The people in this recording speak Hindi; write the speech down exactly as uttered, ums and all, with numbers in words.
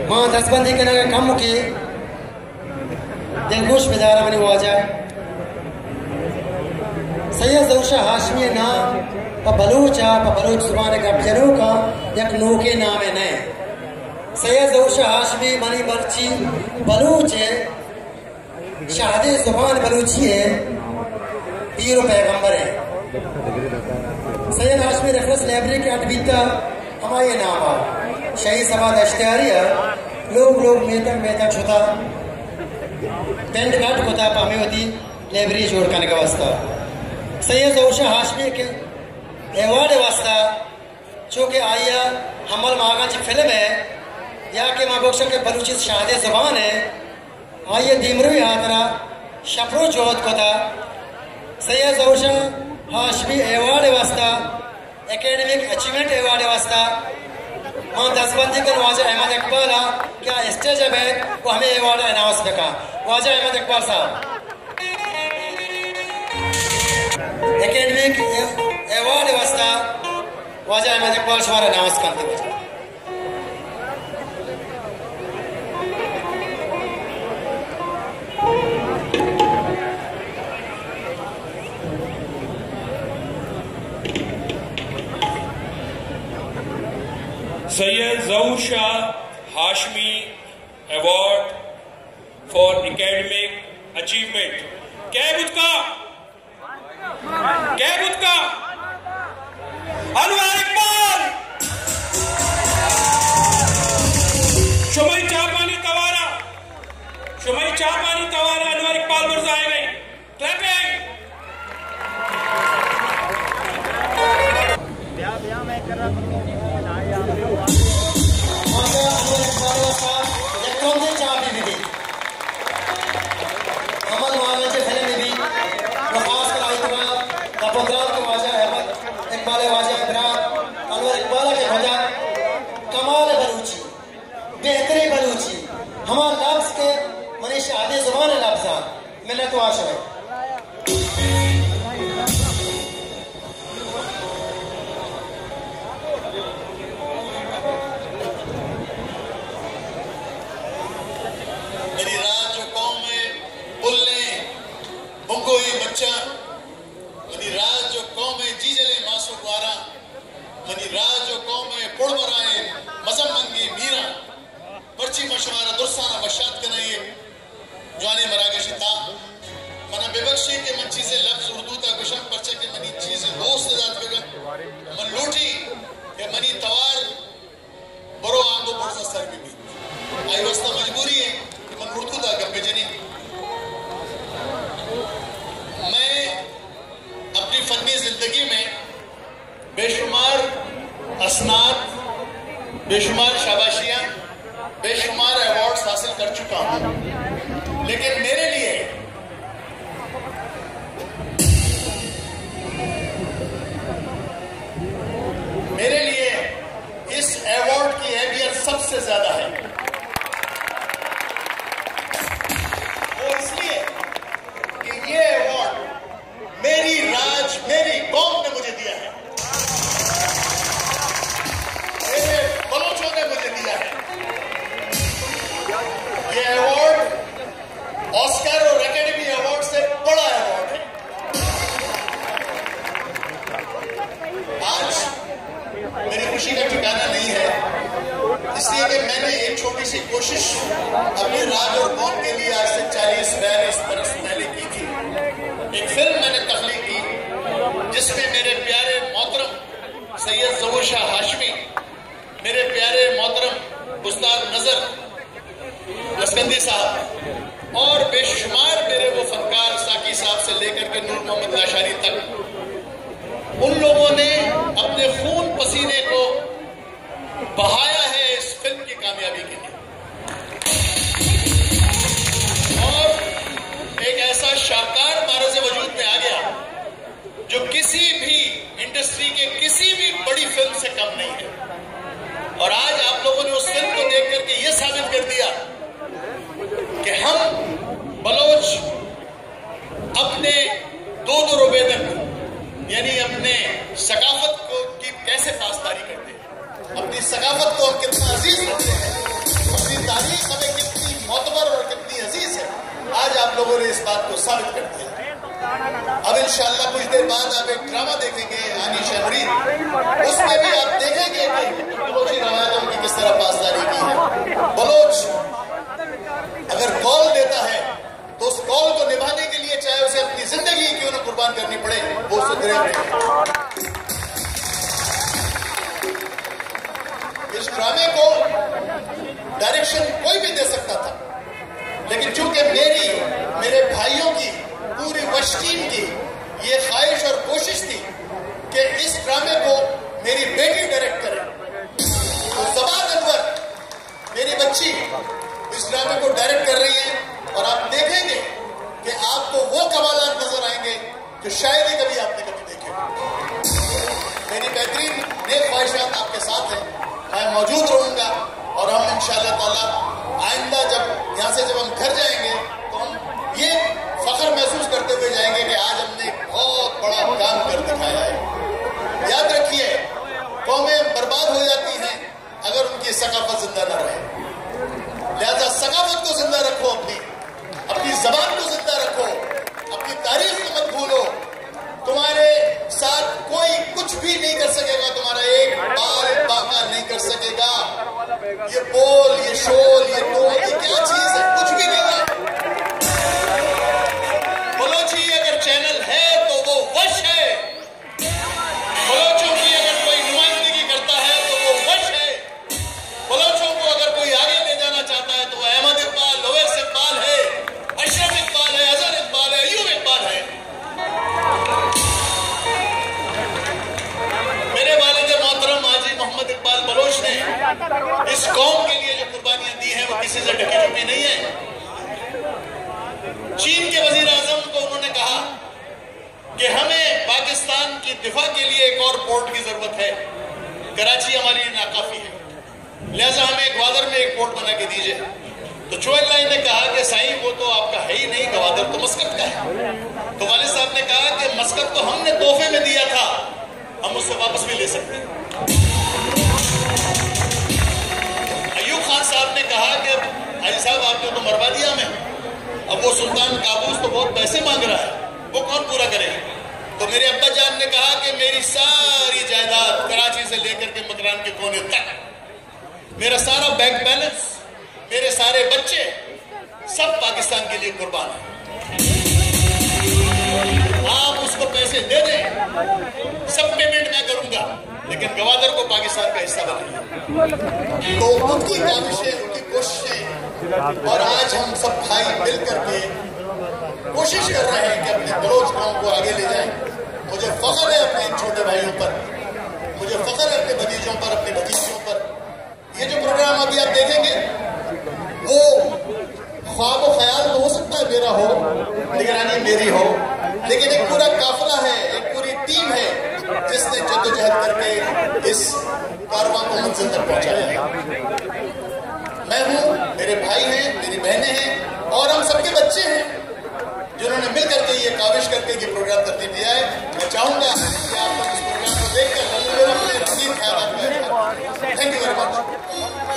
मां दसबंदी के लगे कम की दिलगोश बेदारा बनी वाजा सैयद ज़ऊर हाशमी नाम प बलूचा प बलूच जुबान गपजनों का एक नोके नाम है नए सैयद ज़ऊर हाशमी मनी बर्ची बलूच है शाहदे जुबान बलूची है पीर पैगंबर है सैयद हाशमी रेफरेंस लाइब्रेरी के अटबीता हमारे नाम है शहीद सभा दश्तारिया लोग लोग मेतक मेतक छुता पेंट काट होता पामे होती लाइब्रेरी जोड़ करने का वास्ता सैयद ज़ऊर हाशमी के एवार्ड वास्ता चूँकि आइया हमल मागा की फिल्म है या के माबोक्शा के बलूची शाहदे जुबान है आइए दीमरुई हाथरा शफरो चौथ को था सैयद ज़ऊर हाशमी एवार्ड वास्ता एकेडमिक अचीवमेंट एवार्ड वास्ता मां दसबंदी कर वाजा अहमद इकबाल क्या स्टेज है वो हमें एवार्ड अनाउंस का वाजा अहमद इकबाल साहब एकेडमिक एवार्ड वास्ता वाजा अहमद इकबाल साहब अनाउंस करते हैं Sayyid Zaur Shah Hashmi Award for Academic Achievement. क्या है उसका? क्या है उसका? अनवर इकबाल, शुमाई चापानी तवारा, शुमाई चापानी तवारा अनवर इकबाल मुर्जा आए गए. क्लैपिंग. ब्याह ब्याह मैं कर रहा हूँ. बेहतरी बलूची हमारा लफ्ज के मनीष आधे जुबान लफ्ज मैंने तो आशा है मेरी रात जो कौम में बुल्ले बुंगोई बच्चा मेरी रात जो कौम में जीजले मासू द्वारा मेरी रात जो कौम में पुड़बराए मजम मंगी मीरा पर्ची मशवारा दुर्साना बशात कनाइए जाने मरागश था मना बेबख्शी के मंची से लफ्ज उर्दू तक गुशम पर्चे के मनी चीजें दोस्त जात बेगम मन लूटी के मनी तवार बरो आंगो पुरसा सर भी भी आई वस्ता मजबूरी है कि मन उर्दू तक गप्पे जनी मैं अपनी फन्नी जिंदगी में बेशुमार असनाद बेशुमार शाबाशियां बेशुमार अवार्ड्स हासिल कर चुका हूं लेकिन मेरे लिए मेरे लिए इस अवार्ड की अहमियत सबसे ज्यादा है वो इसलिए कि ये अवार्ड मेरी राज मेरी कौम ने मुझे दिया है मेरे बलोचों ने मुझे दिया है ये अवार्ड ऑस्कर और एकेडमी अवार्ड से बड़ा अवार्ड है आज मेरी खुशी का ठिकाना नहीं है इसलिए कि मैंने एक छोटी सी कोशिश अपनी राज और कौम के लिए आज से चालीस बयालीस बरस पहले की थी एक फिल्म मैंने तख्लीक की जिसमें मेरे प्यारे मोहतरम सैयद ज़ऊर शाह हाशमी मेरे प्यारे मोहतरम उस्ताद नजर लस्कंदी साहब और बेशुमार मेरे वो फनकार साकी साहब से लेकर के नूर मोहम्मद लाशारी तक उन लोगों ने अपने खून पसीने को बहाया है इस फिल्म की कामयाबी के लिए और एक ऐसा शाहकार मारज़ वजूद में आ गया जो किसी भी इंडस्ट्री के किसी भी बड़ी फिल्म से कम नहीं है और आज आप लोगों ने उस फिल्म को देख करके ये साबित कर दिया कि हम बलोच अपने दो दो रुपए तक यानी अपने सकाफत को की कैसे पासदारी करते हैं अपनी सकाफत को हम कितना अजीज रखते हैं अपनी तारीख हमें कितनी मोतबर और कितनी अजीज है, आज आप लोगों ने इस बात को साबित कर दिया। अब इंशाअल्लाह कुछ देर बाद आप एक ड्रामा देखेंगे आनी शहरीन, उसमें भी आप देखेंगे कि बलोची रवायतों की किस तरह पासदारी की है। बलोच अगर कॉल देता है तो उस कॉल को निभाने के लिए चाहे उसे अपनी जिंदगी क्यों न कुर्बान करनी पड़े, वो उसे दे। इस ड्रामे को डायरेक्शन कोई भी दे सकता था, लेकिन चूंकि मेरी मेरे भाइयों की पूरी वश टीम की ये ख्वाहिश और कोशिश थी कि इस ड्रामे को मेरी बेटी डायरेक्ट करे, तो ज़बान अनवर मेरी बच्ची इस ड्रामे को डायरेक्ट कर रही है। और आप देखेंगे कि आपको वो कमालात नजर आएंगे जो शायद ही कभी आपने कभी देखे। मेरी बेहतरीन नेक ख्वाहिशात आपके साथ हैं, मैं मौजूद रहूंगा और हम इंशाअल्लाह ताला आइंदा जब यहाँ से जब हम घर जाएंगे तो हम ये फख्र महसूस करते हुए जाएंगे कि आज हमने एक बहुत बड़ा काम कर दिखाया है। याद रखिए, कौमें बर्बाद हो जाती हैं अगर उनकी सकाफत जिंदा न रहे, लिहाजा सकाफत को जिंदा रखो, अपनी अपनी जबान को जिंदा रखो, अपनी तारीख को मत भूलो। तुम्हारे साथ कोई कुछ भी नहीं कर सकेगा, तुम्हारा एक बाल बाका नहीं कर सकेगा। ये बोल, ये शोल, ये टोल, ये क्या चीज है? कुछ भी नहीं है। बलोची अगर चैनल है तो वो वश है, बलोचों की अगर कोई नुमाइंदगी करता है तो वो वश है, बलोचों को अगर कोई आगे ले जाना चाहता है तो वो अहमद इकबाल, ओवैस इकबाल है, अशरफ इकबाल है, अजहर इकबाल है, अयूब इकबाल है। मेरे वालिद मोहतरम हाजी मोहम्मद इकबाल बलोच ने इस कौम के लिए जो कुर्बानियां दी हैं वो किसी से ढकी छुपी नहीं है। चीन के वजीर आजम को उन्होंने कहा कि हमें पाकिस्तान की दिफा के लिए एक और पोर्ट की जरूरत है, कराची हमारे लिए नाकाफी है, लिहाजा हमें ग्वादर में एक पोर्ट बना के दीजिए। तो चोएल्लाई ने कहा कि साईं वो तो आपका है ही नहीं, ग्वादर तो मस्कत का है। तो वालिद साहब ने कहा कि मस्कत तो हमने तोहफे में दिया था, हम उससे वापस भी ले सकते हैं। अयूब खान साहब ने कहा कि हाजी साहब आपने तो मरवा दिया हमें, अब वो सुल्तान काबूस तो बहुत पैसे मांग रहा है, वो कौन पूरा करेगा? तो मेरे अब्बा जान ने कहा कि मेरी सारी जायदाद कराची से लेकर के मकरान के कोने तक, मेरा सारा बैंक बैलेंस, मेरे सारे बच्चे सब पाकिस्तान के लिए कुर्बान हैं। आप उसको पैसे दे दें, सब पेमेंट मैं करूंगा, लेकिन गवादर को पाकिस्तान का हिस्सा बनाइए। तो उनकी काविशें, उनकी कोशिशें, और आज हम सब भाई मिल करके कोशिश कर रहे हैं कि अपने बलोच गांव को आगे ले जाएं। मुझे फख्र है अपने इन छोटे भाइयों पर, मुझे फख्र है अपने भतीजों पर, अपने भतीजियों पर। ये जो प्रोग्राम अभी आप देखेंगे वो ख्वाब व ख्याल तो हो सकता है मेरा हो, निगरानी मेरी हो, लेकिन एक पूरा काफिला है, एक पूरी टीम है जिसने जद्दोजहद करके इस कारवां को मंजिल तक पहुंचाया है। मैं हूं, मेरे भाई हैं, मेरी बहनें हैं और हम सबके बच्चे हैं जिन्होंने मिल करके ये काविश करके ये प्रोग्राम तरतीब दिया है। मैं चाहूंगा कि आप लोग इस प्रोग्राम को देखकर अपने ख्याल। Thank you very much.